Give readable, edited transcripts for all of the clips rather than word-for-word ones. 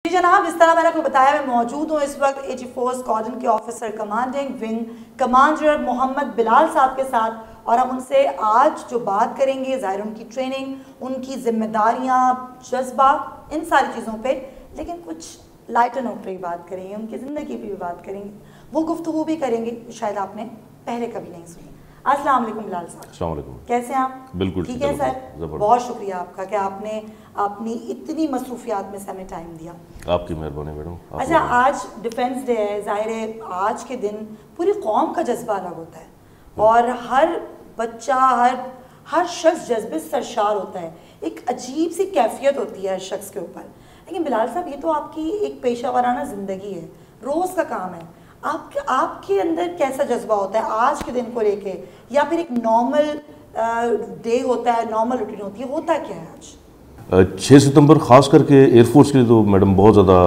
जी जनाब, जिस तरह मैंने आपको बताया मैं मौजूद हूँ इस वक्त 84 स्क्वाड्रन के officer commanding wing commander Mohammad Bilal साहब के साथ, और हम उनसे आज जो बात करेंगे ज़ाहिर उनकी ट्रेनिंग, उनकी जिम्मेदारियाँ, जज्बा, इन सारी चीज़ों पे, लेकिन कुछ लाइटर नोट पर भी बात करेंगे, उनकी ज़िंदगी पर भी बात करेंगे, वो गुफ्तगू भी करेंगे शायद आपने पहले कभी नहीं सुनी। अस्सलाम वालेकुम बिलाल साहब। अस्सलाम वालेकुम। कैसे हैं आप? बिल्कुल ठीक है सर, बहुत शुक्रिया आपका कि आपने अपनी इतनी मसरूफियात में से हमें टाइम दिया। आपकी मेहरबानी मैडम। अच्छा, आज डिफेंस डे है, ज़ाहिर है आज के दिन पूरी कौम का जज्बा अलग होता है और हर बच्चा हर शख्स जज्बे से सरशार होता है, एक अजीब सी कैफियत होती है हर शख्स के ऊपर। लेकिन बिलाल साहब, ये तो आपकी एक पेशा वाराना ज़िंदगी है, रोज़ का काम है, आपके अंदर कैसा जज्बा होता है आज के दिन को लेके, या फिर एक नॉर्मल डे होता है, नॉर्मल रूटीन होती है, होता क्या है आज? 6 सितंबर ख़ास करके एयरफोर्स के लिए तो मैडम बहुत ज़्यादा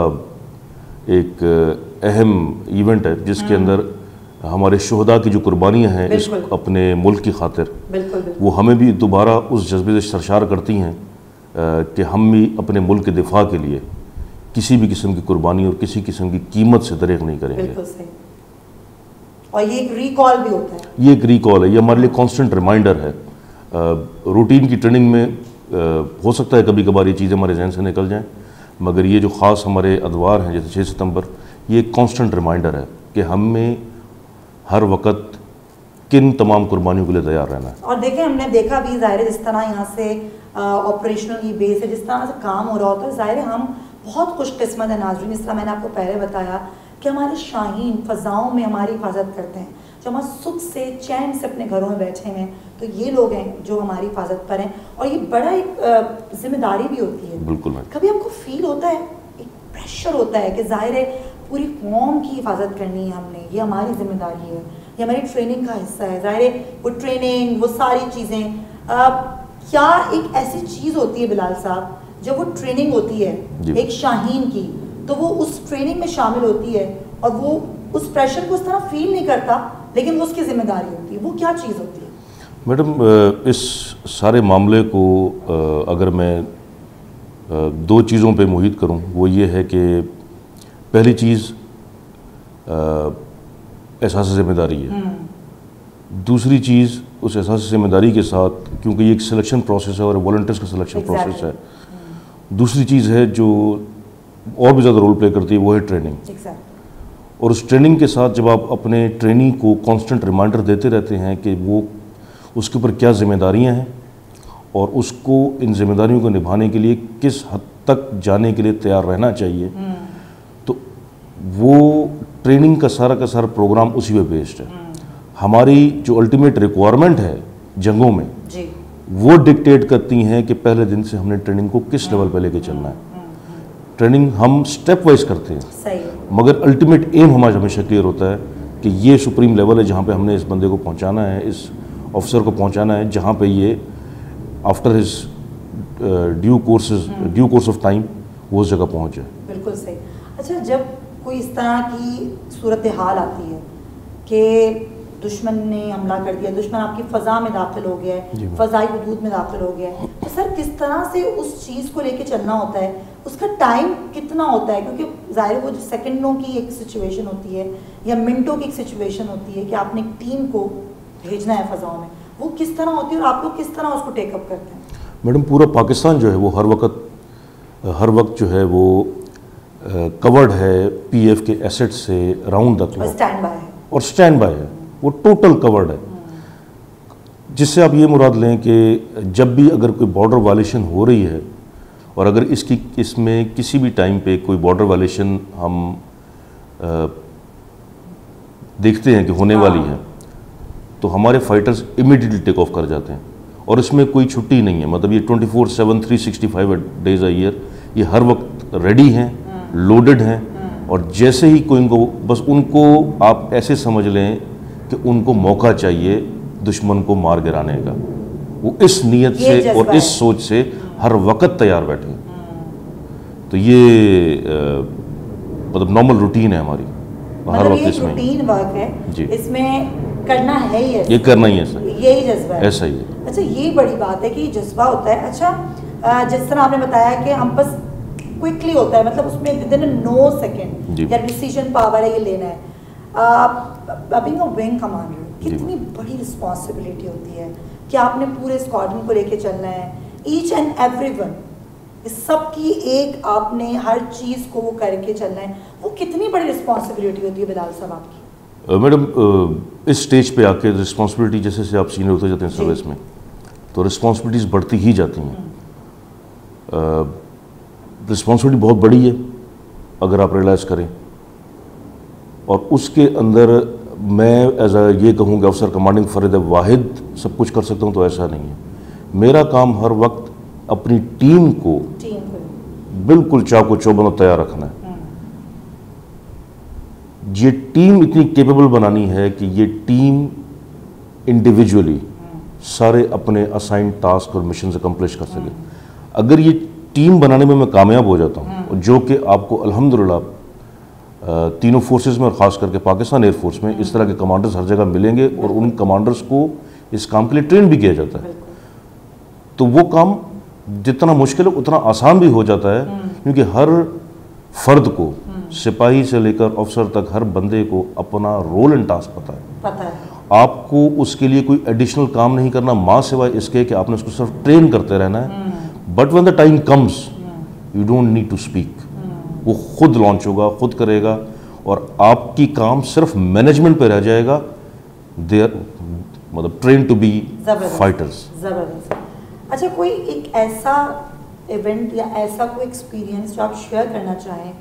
एक अहम इवेंट है, जिसके अंदर हमारे शुहदा की जो कुर्बानियाँ हैं इस अपने मुल्क की खातिर, वो हमें भी दोबारा उस जज्बे से सरशार करती हैं कि हम भी अपने मुल्क के दिफा के लिए किसी भी किस्म की कुर्बानी और किसी किस्म की कीमत से दरेक नहीं करेंगे। बिल्कुल सही। और ये एक रिकॉल भी होता है। ये एक रिकॉल है, ये हमारे लिए कांस्टेंट रिमाइंडर है। रूटीन की ट्रेनिंग में हो सकता है कभी कभार ये चीज़ें हमारे जहन से निकल जाएं, मगर ये जो ख़ास हमारे अदवार हैं जैसे 6 सितंबर, ये एक कांस्टेंट रिमाइंडर है कि हमें हर वक्त किन तमाम कुर्बानियों के लिए तैयार रहना है। और देखें, हमने देखा भी ज़ाहिर है जिस तरह यहाँ से ऑपरेशनल ये बेस है, जिस तरह से काम हो रहा होता है, ज़ाहिर है हम बहुत खुशकिस्मत है नाज़रीन। जिस तरह मैंने आपको पहले बताया कि हमारे शाहीन फ़ज़ाओं में हमारी हिफाजत करते हैं, जो हम सुख से चैन से अपने घरों में बैठे हैं, तो ये लोग हैं जो हमारी हिफाजत पर हैं, और ये बड़ा एक जिम्मेदारी भी होती है। बिल्कुल। कभी हमको फील होता है, एक प्रेशर होता है कि ज़ाहिर है पूरी कौम की हिफाजत करनी है हमने, ये हमारी जिम्मेदारी है, ये हमारी ट्रेनिंग का हिस्सा है। ज़ाहिर है वो ट्रेनिंग, वो सारी चीज़ें, क्या एक ऐसी चीज़ होती है बिलाल साहब, जब वो ट्रेनिंग होती है एक शाहीन की, तो वो उस ट्रेनिंग में शामिल होती है और वो उस प्रेशर को उस तरह फील नहीं करता, लेकिन वो उसकी जिम्मेदारी होती है, वो क्या चीज़ होती है? मैडम, इस सारे मामले को अगर मैं 2 चीज़ों पे मुहित करूं, वो ये है कि पहली चीज़ एहसास ज़िम्मेदारी है। दूसरी चीज़, उस एहसास ज़िम्मेदारी के साथ, क्योंकि ये एक सिलेक्शन प्रोसेस है और वॉलंटियर्स का सिलेक्शन प्रोसेस है, दूसरी चीज़ है जो और भी ज़्यादा रोल प्ले करती है, वो है ट्रेनिंग। और उस ट्रेनिंग के साथ जब आप अपने ट्रेनी को कांस्टेंट रिमाइंडर देते रहते हैं कि वो उसके ऊपर क्या जिम्मेदारियां हैं और उसको इन जिम्मेदारियों को निभाने के लिए किस हद तक जाने के लिए तैयार रहना चाहिए, तो वो ट्रेनिंग का सारा प्रोग्राम उसी पे बेस्ड है। हमारी जो अल्टीमेट रिक्वायरमेंट है जंगों में जी, वो डिक्टेट करती हैं कि पहले दिन से हमने ट्रेनिंग को किस लेवल पे लेके चलना है। ट्रेनिंग हम स्टेप वाइज करते हैं, सही, मगर अल्टीमेट एम हमारा हमेशा क्लियर होता है कि ये सुप्रीम लेवल है जहाँ पे हमने इस बंदे को पहुँचाना है, इस ऑफिसर को पहुँचाना है, जहाँ पे ये after his due course of time वो उस जगह पहुँच जाए। बिल्कुल सही। अच्छा, जब कोई इस तरह की सूरत हाल आती है कि दुश्मन ने हमला कर दिया, दुश्मन आपकी फ़ज़ा में दाखिल हो गया है, फ़ज़ाई हुदूद में दाखिल हो गया है, तो सर किस तरह से उस चीज़ को लेके चलना होता है, उसका टाइम कितना होता है? क्योंकि ज़ाहिर वो जो सेकंडों की एक सिचुएशन होती है या मिनटों की एक सिचुएशन होती है कि आपने एक टीम को भेजना है फ़ज़ाओं में, वो किस तरह होती है और आप लोग किस तरह उसको टेकअप करते हैं? मैडम, पूरा पाकिस्तान जो है वो हर वक्त जो है वो कवर्ड है PF के एसेट से round the clock, stand by है, वो टोटल कवर्ड है। जिससे आप ये मुराद लें कि जब भी अगर कोई बॉर्डर वायलेशन हो रही है और अगर इसमें किसी भी टाइम पे कोई बॉर्डर वायलेशन हम देखते हैं कि होने वाली है, तो हमारे फाइटर्स इमीडिएटली टेक ऑफ कर जाते हैं और इसमें कोई छुट्टी नहीं है। मतलब ये 24/7 365 डेज अ ईयर ये हर वक्त रेडी हैं, लोडेड हैं, और जैसे ही कोई उनको आप ऐसे समझ लें कि उनको मौका चाहिए दुश्मन को मार गिराने का, वो इस नीयत से और इस सोच से हर वक्त तैयार बैठे हैं। तो ये मतलब नॉर्मल रूटीन है हमारी, हर वक्त इसमें रूटीन वर्क है जी, इसमें करना है ही, ये करना ही है सर, यही जज्बा है, ऐसा ही है। अच्छा, ये बड़ी बात है कि जज्बा होता है। अच्छा, जिस तरह आपने बताया कि हम बस क्विकली होता है, मतलब उसमें विद इन नो सेकेंड या डिसीजन पावर है, ये लेना है। बीइंग अ विंग कमांडर कितनी बड़ी रिस्पॉन्सिबिलिटी होती है कि आपने पूरे स्क्वाड्रन को लेके चलना है, ईच एंड एवरीवन, सबकी एक आपने हर चीज़ को वो करके चलना है, वो कितनी बड़ी रिस्पॉन्सिबिलिटी होती है बिलाल साहब आपकी? मैडम इस स्टेज पे आके रिस्पॉन्सिबिलिटी जैसे से आप सीनियर होते जाते हैं सर्विस में, तो रिस्पॉन्सिबिलिटीज़ बढ़ती ही जाती हैं। रिस्पॉन्सिबिलिटी बहुत बड़ी है अगर आप रियलाइज़ करें, और उसके अंदर मैं एज अ ये कहूँगा अफसर कमांडिंग फरीद वाहिद सब कुछ कर सकता हूँ, तो ऐसा नहीं है। मेरा काम हर वक्त अपनी टीम को बिल्कुल चाको चौबंद तैयार रखना है। ये टीम इतनी केपेबल बनानी है कि ये टीम इंडिविजुअली सारे अपने असाइन टास्क और मिशन अकम्प्लिश कर सके। अगर ये टीम बनाने में मैं कामयाब हो जाता हूँ, जो कि आपको अल्हम्दुलिल्लाह तीनों फोर्सेस में और ख़ास करके पाकिस्तान एयरफोर्स में इस तरह के कमांडर्स हर जगह मिलेंगे और उन कमांडर्स को इस काम के लिए ट्रेन भी किया जाता है, तो वो काम जितना मुश्किल है उतना आसान भी हो जाता है, क्योंकि हर फर्द को सिपाही से लेकर अफसर तक हर बंदे को अपना रोल एंड टास्क पता है। आपको उसके लिए कोई एडिशनल काम नहीं करना, माँ सिवाय इसके कि आपने उसको सिर्फ ट्रेन करते रहना है। But when the time comes you don't need to speak, वो खुद लॉन्च होगा, खुद करेगा, और आपकी काम सिर्फ मैनेजमेंट पे रह जाएगा। देयर मतलब ट्रेन टू बी फाइटर्स। जबरदस्त। अच्छा, कोई एक ऐसा इवेंट या ऐसा कोई एक्सपीरियंस जो आप शेयर करना चाहें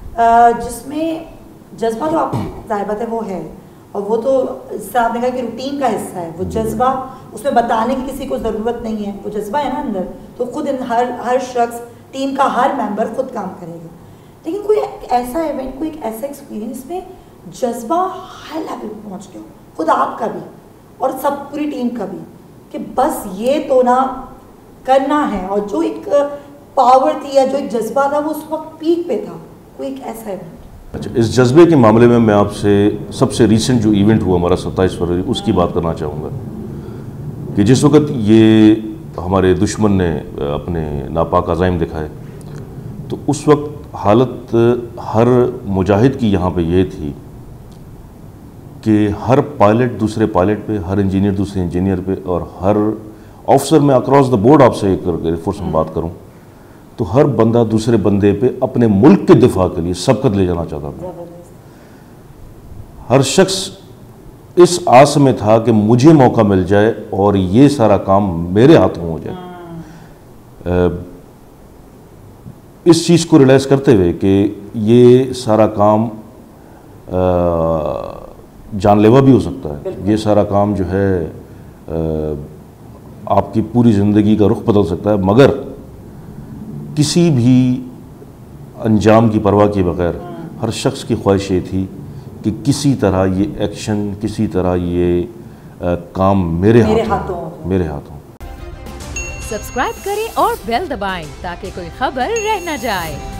जिसमें जज्बा तो आप जाहिर बात है वो है, और वो तो जैसे आपने कहा कि रूटीन का हिस्सा है, वो जज्बा उसमें बताने की किसी को ज़रूरत नहीं है, वो जज्बा है ना अंदर, तो खुद हर शख्स, टीम का हर मेंबर खुद काम करेगा। लेकिन कोई ऐसा इवेंट, कोई एक ऐसा एक्सपीरियंस में जज्बा हाई लेवल पर पहुँच गया, खुद आपका भी और सब पूरी टीम का भी, कि बस ये तो ना करना है, और जो एक पावर थी या जो एक जज्बा था वो उस वक्त पीक पे था, कोई एक ऐसा इवेंट? अच्छा, इस जज्बे के मामले में मैं आपसे सबसे रीसेंट जो इवेंट हुआ हमारा 27 फरवरी उसकी बात करना चाहूँगा, कि जिस वक्त ये हमारे दुश्मन ने अपने नापाक अज़ाइम दिखाए, तो उस वक्त हालत हर मुजाहिद की यहाँ पे ये थी कि हर पायलट दूसरे पायलट पे, हर इंजीनियर दूसरे इंजीनियर पे, और हर ऑफिसर में अक्रॉस द बोर्ड आपसे एक एयरफोर्स में बात करूँ तो हर बंदा दूसरे बंदे पे अपने मुल्क के दिफा के लिए सबकत ले जाना चाहता था। हर शख्स इस आस में था कि मुझे मौका मिल जाए और ये सारा काम मेरे हाथों हो जाए। इस चीज़ को रियलाइज़ करते हुए कि ये सारा काम जानलेवा भी हो सकता है, ये सारा काम जो है आपकी पूरी ज़िंदगी का रुख बदल सकता है, मगर किसी भी अंजाम की परवाह किए बगैर हर शख्स की ख्वाहिश ये थी कि किसी तरह ये एक्शन, किसी तरह ये काम मेरे हाथों। सब्सक्राइब करें और बेल दबाएं ताकि कोई खबर रह न जाए।